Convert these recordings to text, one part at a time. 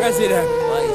President.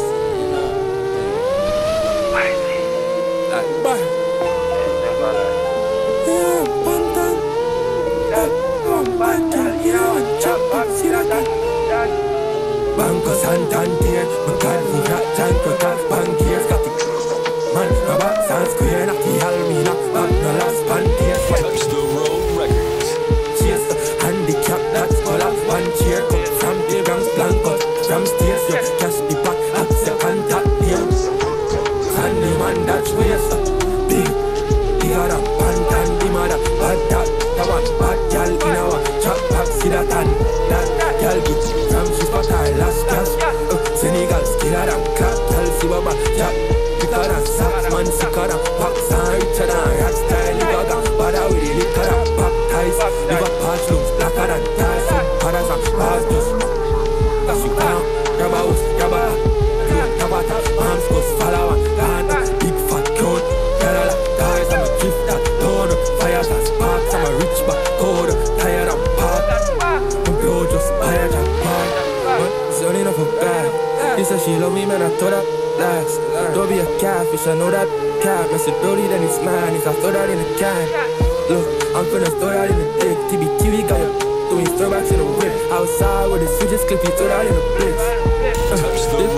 Banco Santander, bekal voor zijn bekal bankiers, got die man, maar sans queer nach die Halmina, but no last bankiers. Touch the road records. Cheers, handicap, that's all up, one cheer, come from the Bronx, Blanco, from stairs, yo, just be back, up the contact, yeah. Sandy man, that's waste, big, got a pantan, the mother, bad that, the one, bad gal, in our chop back, see that and that, gal, get from she's but I last gas. Senegal, skiller and clap, tell Sibaba, Jack, Picker and Sax, man, sicker and Pax, and Richard and Rat style, Gaga, Bada with the liquor and Pack ties, Liver patch looks blacker than ties, Paras and Pastos, that's you can't, grab a house, grab a Tabata, arms goes follow and land, big fat code, Galala, ties, I'm a drift that, Lord, fire that sparks, I'm a rich back code, tired and park, the blow just fired and park, it's only enough for bad. She said she love me, man, I thought that last. Don't be a catfish, I know that cat. I said, Brody, then it's mine, if I throw that in the can. Look, I'm finna throw that in the dick. TBTV got you doing throwbacks in the whip. Outside with the switches, clip, you throw that in the blitz. Touch the